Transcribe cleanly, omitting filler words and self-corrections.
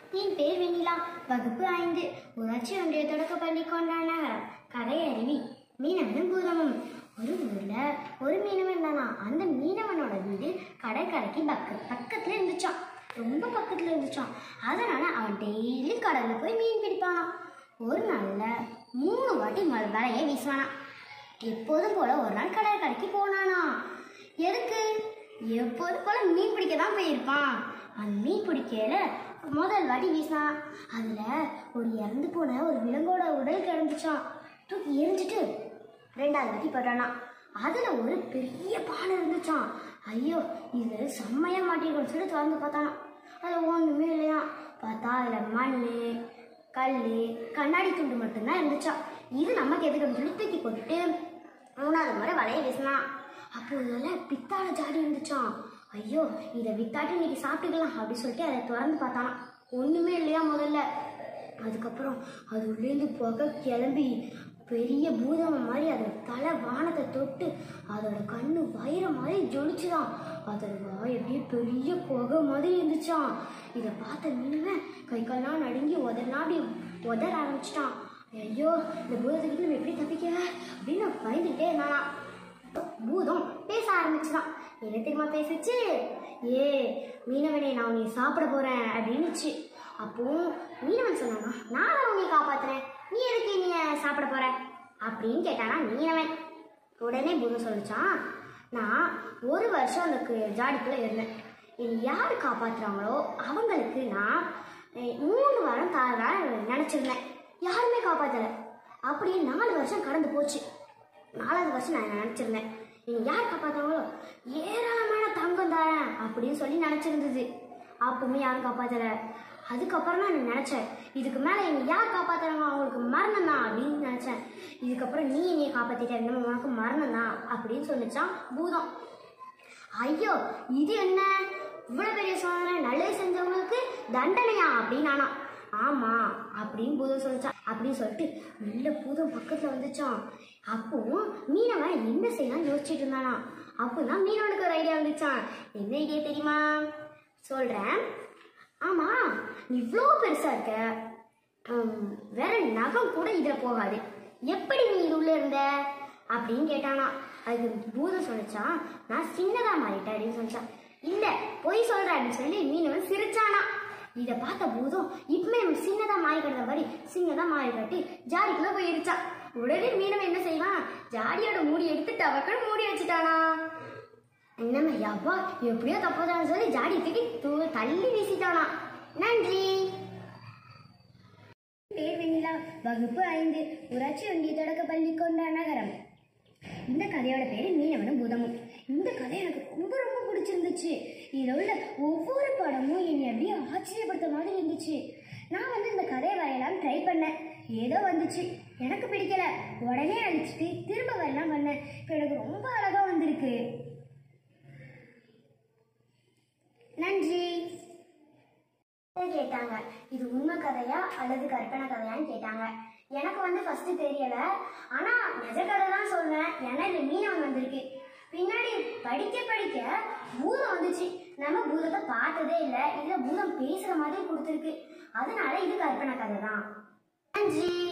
என் பேர் வெண்ணிலா. வகுப்பு 5. ஊராட்சி ஒன்றிய தொடக்கப்பள்ளி கொண்டாநகரம். கதை அருவி. மீனவனும் பூதமும். ஒரு ஊர்ல ஒரு மீனவன் தானா. அந்த மீனவனோட வீடு கடற்கரைக்கு பக்கத்துல இருந்துச்சான். ரொம்ப பக்கத்துல இருந்துச்சான். அதனால அவன் டெய்லி கடல்ல போய் மீன் பிடிப்பானான். ஒரு நாள்ல 3 வாட்டி வலையை வீசுவானா. எப்போதும் போல ஒரு நாள் கடற்கரைக்கு போனானா. எதுக்கு? எப்போதும் போல மீன் பிடிக்க தான் போயிருப்பான். அந்த மீன் பிடிக்கல முதல் வாட்டி வீசினான். அதுல ஒரு இறந்து போன ஒரு விலங்கோட உடல் கிடந்துச்சான். தூக்கி எரிஞ்சிட்டு 2வது வாட்டி போட்டானா. அதுல ஒரு பெரிய பானை இருந்துச்சான். ஐயோ, இது செம்மையா மாட்டிருக்கோன்னு சொல்லி திறந்து பார்த்தானா. அதுல ஒண்ணுமே இல்லையா. பார்த்தா அதுல மண், கல், கண்ணாடி துண்டு மட்டும்தான் இருந்துச்சான். இது நமக்கு எதுக்குன்னு சொல்லி தூக்கி போட்டுட்டு 3வது முறை வலையை வீசினான். அப்போ இதில் பித்தாள ஜாடி இருந்துச்சான். ஐயோ, இதை வித்தாட்டி இன்னைக்கு சாப்பிட்டுக்கலாம் அப்படின்னு சொல்லிட்டு அதை திறந்து பார்த்தானா. ஒன்றுமே இல்லையா முதல்ல. அதுக்கப்புறம் அது உள்ளேருந்து புகை கிளம்பி பெரிய பூதம் மாதிரி அதோட தலை வானத்தை தொட்டு அதோட கண்ணு வயிற மாதிரி ஜொலிச்சுதான். அதோட வாய் அப்படியே பெரிய புகை மாதிரி இருந்துச்சான். இதை பார்த்த மீனவன் கை கால்லாம் நடுங்கி உதற ஆரம்பிச்சிட்டான். ஐயோ, இந்த பூதத்துக்கிட்ட நம்ம எப்படி தப்பிக்க அப்படின்னு பயந்துகிட்டே இருந்தானா. பூதம் பேச ஆரம்பிச்சுதான். என்ன தெரியுமா பேசிச்சு? ஏ மீனவனே, நான் உன்னை சாப்பிட போறேன் அப்படின்னுச்சு. அப்போ மீனவன் சொன்னானா, நான் தான் உன்னை காப்பாத்துறேன், நீ எதுக்கு நீ சாப்பிட போற அப்படின்னு கேட்டானா மீனவன். உடனே பூதம் சொல்லிச்சான், நான் 1 வருஷம் அந்த ஜாடிக்குள்ள இருந்தேன். என்னை யார் காப்பாத்துறாங்களோ அவங்களுக்கு நான் 3 வாரம் தாரதான் நினைச்சிருந்தேன். யாருமே காப்பாத்தல. அப்படியே 4 வருஷம் கடந்து போச்சு. 4வது வருஷம் நான் நினைச்சிருந்தேன், நீங்க யார் காப்பாத்தாங்களோ ஏராளமான தங்கம் தரேன் அப்படின்னு சொல்லி நினைச்சிருந்தது. அப்பவுமே யாரும் காப்பாத்தல. அதுக்கப்புறம் தான் நான் நினைச்சேன், இதுக்கு மேல என்னை யார் காப்பாத்துறாங்க அவங்களுக்கு மரணம் தான் அப்படின்னு நினைச்சேன். இதுக்கப்புறம் நீ என்னைய காப்பாத்திட்ட, இன்னும் உனக்கு மரணம் தான் அப்படின்னு சொல்லிச்சான் பூதம். ஐயோ, இது என்ன இவ்வளவு பெரிய சோதனை, நல்லது செஞ்சவங்களுக்கு தண்டனையா அப்படின்னானா. ஆமா அப்படின்னு பூதம் சொல்லிச்சான். அப்படின்னு சொல்லிட்டு நல்ல பூதம் பக்கத்துல வந்துச்சான். அப்போ மீனவன் என்ன செய்யலாம் யோசிச்சுட்டு இருந்தானா. அப்போதான் மீனவனுக்கு ஒரு ஐடியா வந்துச்சான். என்ன ஐடியா தெரியுமா? சொல்றேன். ஆமா, நீ இவ்வளோ பெருசா இருக்க, வேற நகம் கூட இதுல போகாது, எப்படி நீ இது உள்ள இருந்த அப்படின்னு கேட்டானா. அதுக்கு பூதம் சொல்லிச்சான், நான் சின்னதா மாறிட்டேன் அப்படின்னு சொல்லிச்சான். இல்ல, பொய் சொல்ற அப்படின்னு சொல்லி மீனவன் சிரிச்சானா. இதை பார்த்த பூதம் இப்பமே சின்னதா மாறி கட்டுற மாதிரி சின்னதா மாறி கட்டி ஜாடிக்குள்ள போயிருச்சான். உடனே மீனவன் என்ன செய்வான், ஜாடியோட மூடி எடுத்துட்டு அவக்கன்னு மூடி வச்சுட்டானா. என்னமே யப்பா, எப்படியோ தப்பதான்னு சொல்லி ஜாடி தூக்கி தள்ளி வீசிட்டானா. நன்றி. பேர் வெண்ணிலா. வகுப்பு 5. ஊராட்சி ஒன்றிய தொடக்கப்பள்ளி கொண்டாநகரம். இந்த கதையோட பேரு மீனவனும் பூதமும். இந்த கதை எனக்கு ரொம்ப ரொம்ப பிடிச்சிருந்துச்சு. இதுல உள்ள ஒவ்வொரு படமும் என்னை அப்படியே ஆச்சரியப்படுத்த மாதிரி இருந்துச்சு. நான் இந்த கதையை வரையலாம் ட்ரை பண்ணேன். ஏதோ வந்துச்சு, எனக்கு பிடிக்கல, உடனே அழிச்சிட்டு திரும்ப வரையலாம் பண்ணேன். இப்போ எனக்கு ரொம்ப அழகா வந்திருக்கு. நன்றி. கேட்டாங்க, இது உண்மை கதையா அல்லது கற்பனை கதையான்னு கேட்டாங்க. எனக்கு ஃபர்ஸ்ட் தெரியல. ஆனா நிஜ கதை தான் சொல்றேன். ஏன்னா இதுல மீனவன் வந்திருக்கு. பின்னாடி படிக்க படிக்க பூதம் வந்துச்சு. நம்ம பூதத்தை பார்த்ததே இல்லை. இதுல பூதம் பேசுற மாதிரி கொடுத்துருக்கு. அதனால இது கற்பனை கதை தான். நன்றி.